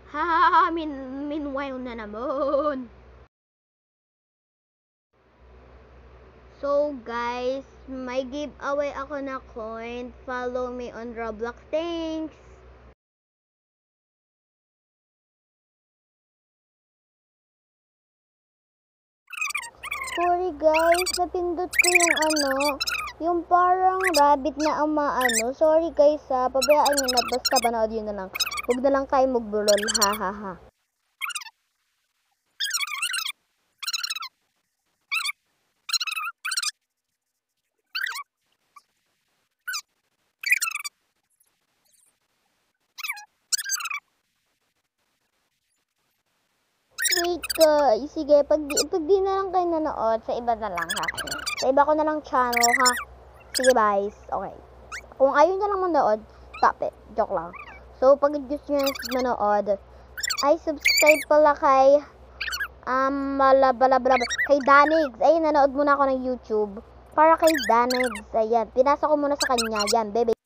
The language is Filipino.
Hahahah, meanwhile na naman. So guys, may giveaway ako na coin. Follow me on Roblox. Thanks! Sorry guys, napindot ko yung parang rabbit na Sorry guys pabayaan nyo na, basta panood yun na lang. Huwag na lang kayo magburol, hahaha. Wait guys, sige, pag di na lang kayo nanood, sa iba na lang ha. Sa iba ko na lang channel ha. Sige guys, okay. Kung ayaw nyo lang manood, stop it. Joke lang. So, pag gusto nyo manood, ay subscribe pala kay kay Danigs. Ayun, nanood muna ako ng YouTube para kay Danigs. Ayan, pinasa ko muna sa kanya. Yan, bebe.